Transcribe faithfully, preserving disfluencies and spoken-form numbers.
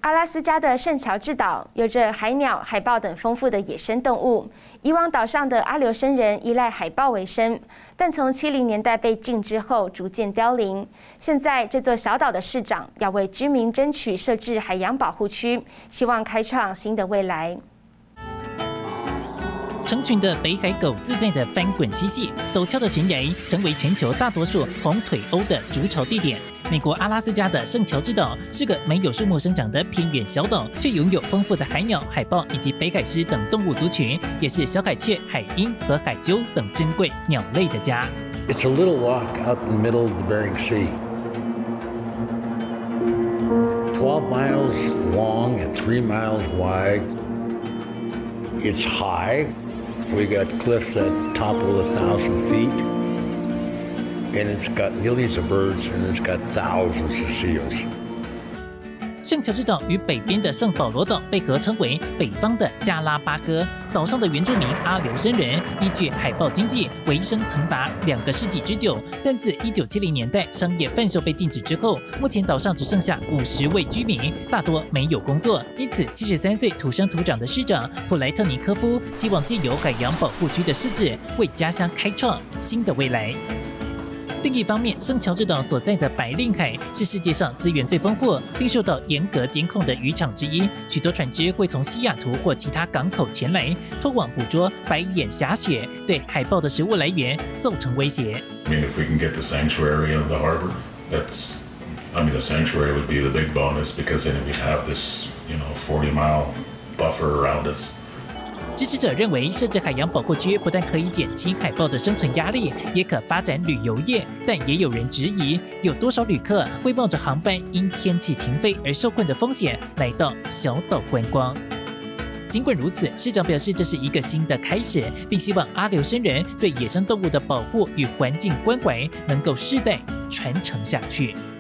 阿拉斯加的圣乔治岛有着海鸟、海豹等丰富的野生动物。以往岛上的阿留申人依赖海豹为生，但从七零年代被禁之后逐渐凋零。现在这座小岛的市长要为居民争取设置海洋保护区，希望开创新的未来。 成群的北海狗自在地翻滚嬉戏，陡峭的悬崖成为全球大多数红腿鸥的筑巢地点。美国阿拉斯加的圣乔治岛是个没有树木生长的偏远小岛，却拥有丰富的海鸟、海豹以及北海狮等动物族群，也是小海雀、海鹰和海鸠等珍贵鸟类的家。 It's a little rock out in the middle of the Bering Sea. twelve miles long and three miles wide. It's high. We got cliffs that topple a thousand feet, and it's got millions of birds, and it's got thousands of seals. 圣乔治岛与北边的圣保罗岛被合称为北方的加拉巴哥。岛上的原住民阿留申人依据海豹经济为生曾达两个世纪之久，但自一九七零年代商业贩售被禁止之后，目前岛上只剩下五十位居民，大多没有工作。因此，七十三岁土生土长的市长普莱特尼科夫希望借由海洋保护区的设置，为家乡开创新的未来。 另一方面，圣乔治岛所在的白令海是世界上资源最丰富，并受到严格监控的渔场之一。许多船只会从西雅图或其他港口前来，拖网捕捉白眼虾蟹，对海豹的食物来源造成威胁。 I mean, if we can get the sanctuary on the harbor, that's, I mean, the sanctuary would be the big bonus because then we'd have this, you know, forty mile buffer around us. 支持者认为，设置海洋保护区不但可以减轻海豹的生存压力，也可发展旅游业。但也有人质疑，有多少旅客会冒着航班因天气停飞而受困的风险来到小岛观光？尽管如此，市长表示这是一个新的开始，并希望阿留申人对野生动物的保护与环境关怀能够世代传承下去。